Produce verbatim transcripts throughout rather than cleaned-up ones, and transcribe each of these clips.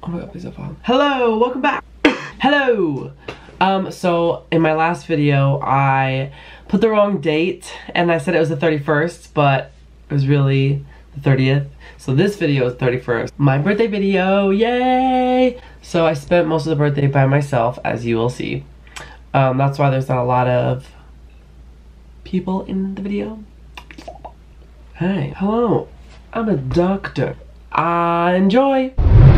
Oh my god, please don't fall. Hello, welcome back. Hello. Um, so in my last video, I put the wrong date and I said it was the thirty-first, but it was really the thirtieth. So this video is thirty-first. My birthday video, yay! So I spent most of the birthday by myself, as you will see. Um, that's why there's not a lot of people in the video. Hey, hello. I'm a doctor. Uh, enjoy.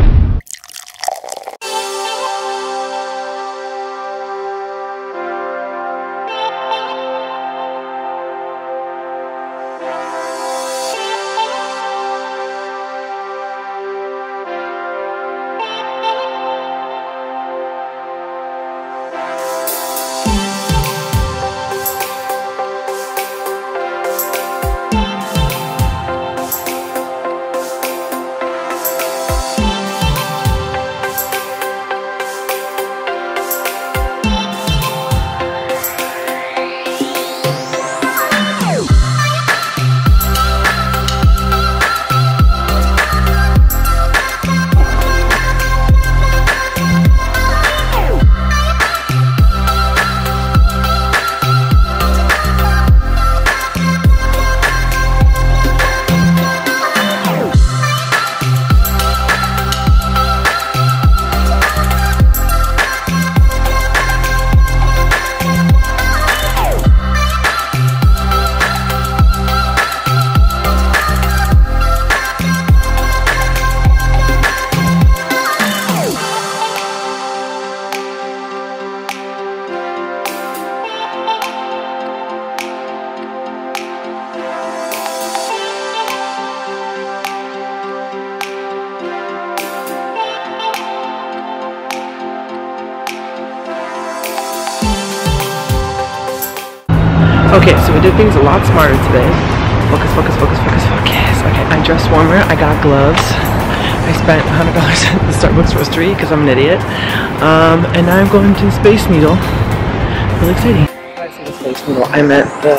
Okay, so we did things a lot smarter today. Focus, focus, focus, focus, focus. Okay, I dressed warmer, I got gloves. I spent one hundred dollars at the Starbucks roastery because I'm an idiot. Um, and now I'm going to Space Needle. Really exciting. I said the Space Needle, I meant the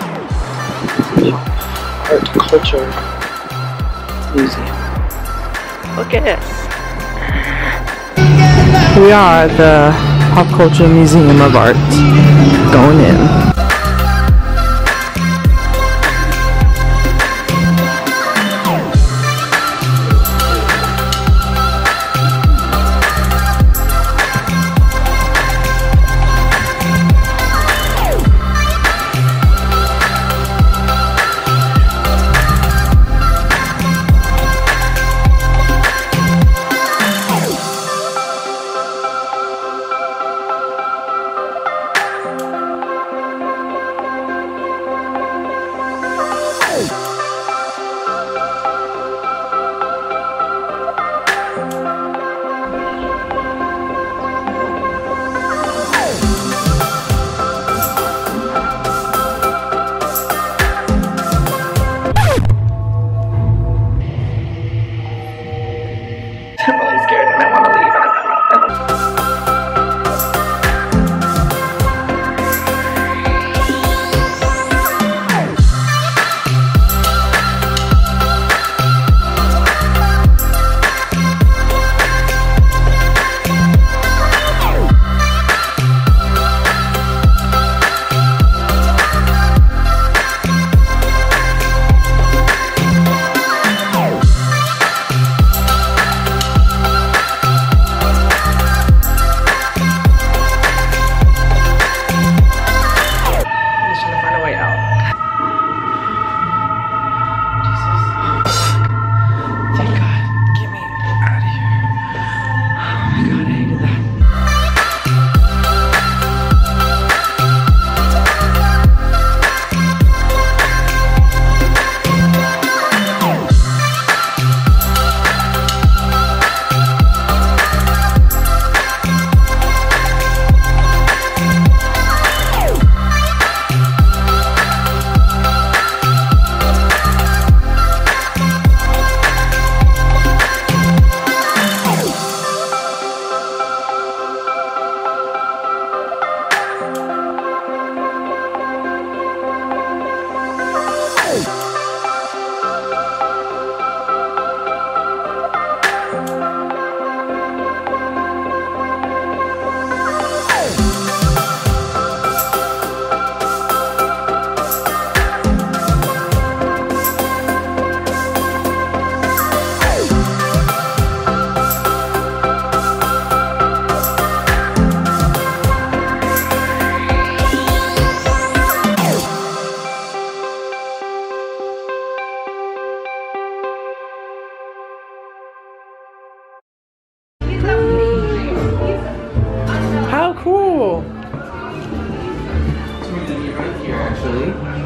Art Culture Museum. Look at it. We are the Pop Culture Museum of Art. Going in.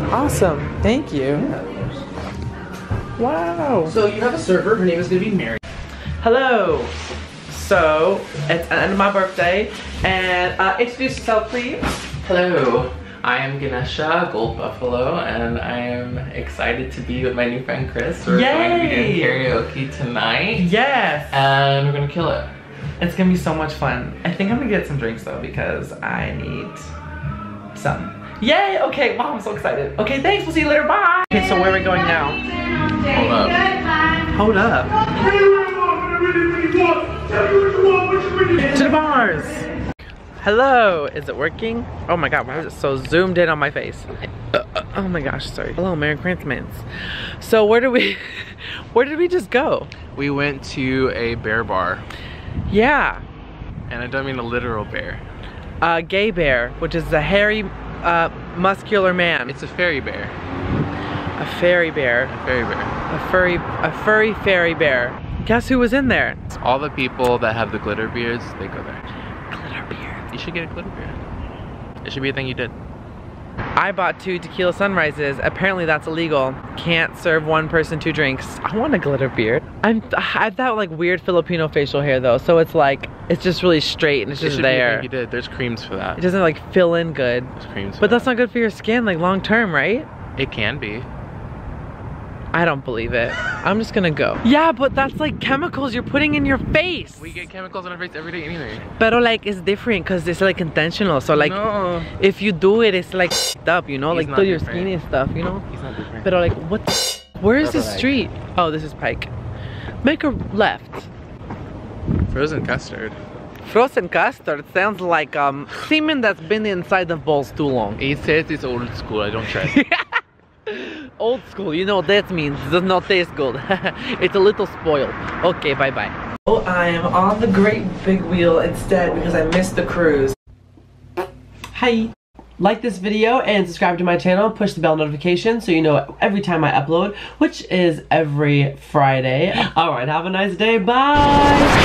Awesome. Thank you. Wow. So you have a server. Her name is gonna be Mary. Hello. So it's the end of my birthday, and uh, introduce yourself, please. Hello. I am Ganesha, Gold Buffalo, and I am excited to be with my new friend Chris. We're Yay! going to be doing karaoke tonight. Yes. And we're gonna kill it. It's gonna be so much fun. I think I'm gonna get some drinks though because I need some. Yay! Okay, wow, I'm so excited. Okay, thanks, we'll see you later, bye! Okay, so where are we going now? Hold up. Hold up. To the bars! Hello, is it working? Oh my god, why is it so zoomed in on my face? Uh, uh, oh my gosh, sorry. Hello, Merry Christmas. So where did we, where did we just go? We went to a bear bar. Yeah. And I don't mean a literal bear. A gay bear, which is a hairy, uh, muscular man. It's a fairy bear. A fairy bear. A fairy bear. A furry, a furry fairy bear. Guess who was in there? All the people that have the glitter beards, they go there. Glitter beard. You should get a glitter beard. It should be a thing you did. I bought two tequila sunrises. Apparently that's illegal. Can't serve one person two drinks. I want a glitter beard. I'm I have that like weird Filipino facial hair though, so it's like it's just really straight and it's just it should there. Be a thing you did. There's creams for that. It doesn't like fill in good. There's creams for but that. that's not good for your skin like long term, right? It can be. I don't believe it. I'm just gonna go. Yeah, but that's like chemicals you're putting in your face. We get chemicals on our face every day anyway. But like it's different because it's like intentional. So like no. if you do it, it's like f***ed up, you know, He's like not through your different. skin and stuff, you know. He's not different. But like what? The Where is this Right. street? Oh, this is Pike. Make a left. Frozen custard. Frozen custard sounds like um semen that's been inside the bowls too long. He says it's old school. I don't trust. Old school, you know what that means. Does not taste good. It's a little spoiled. Okay, bye bye. Oh, I am on the great big wheel instead because I missed the cruise. Hi. Like this video and subscribe to my channel. Push the bell notification so you know every time I upload, which is every Friday. Alright, have a nice day. Bye.